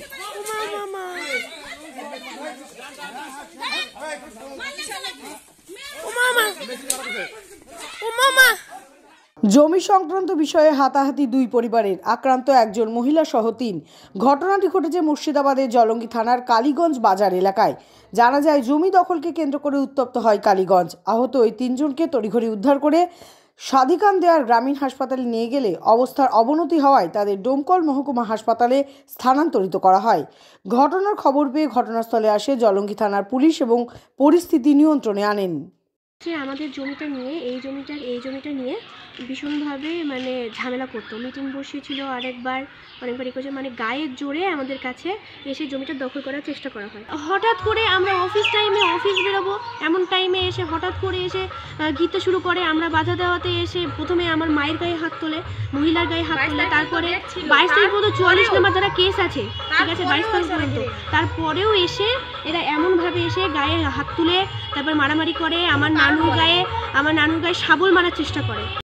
জমি সংক্রান্ত বিষয়ে হাতাহাতি দুই পরিবারের, আক্রান্ত একজন মহিলা সহ ৩। ঘটনাটি ঘটেছে মুর্শিদাবাদের জলঙ্গি থানার কালীগঞ্জ বাজার এলাকায়। জানা যায়, জমি দখলকে কেন্দ্র করে উত্তপ্ত হয় কালীগঞ্জ। আহত ওই ৩ জনকে তড়িঘড়ি উদ্ধার করে স্বাধিকান দেওয়ার গ্রামীণ হাসপাতালে নিয়ে গেলে অবস্থার অবনতি হওয়ায় তাদের ডোমকল মহকুমা হাসপাতালে স্থানান্তরিত করা হয়। ঘটনার খবর পেয়ে ঘটনাস্থলে আসে জলঙ্গি থানার পুলিশ এবং পরিস্থিতি নিয়ন্ত্রণে আনেন। আমাদের জমিটা নিয়ে এই জমিটা নিয়ে ভীষণভাবে ঝামেলা করতো, মিটিং বসিয়েছিল অনেকবার করেছে, গায়ের জোরে আমাদের কাছে এসে জমিটা দখল করার চেষ্টা করা হয়। হঠাৎ করে আমরা অফিস বেরোবো এমন টাইমে এসে হঠাৎ করে এসে গিতে শুরু করে। আমরা বাধা দেওয়াতে এসে প্রথমে আমার মায়ের গায়ে হাত তোলে, মহিলার গায়ে হাত তোলে, তারপরে 22 তারিখ পর্যন্ত 44 নম্বর দ্বারা কেস আছে, ঠিক আছে, 22 তারিখ পর্যন্ত। তারপরেও এসে এরা এমনভাবে এসে গায়ে হাত তুলে তারপর মারামারি করে, আমার নানুর গায়ে শাবল মারার চেষ্টা করে।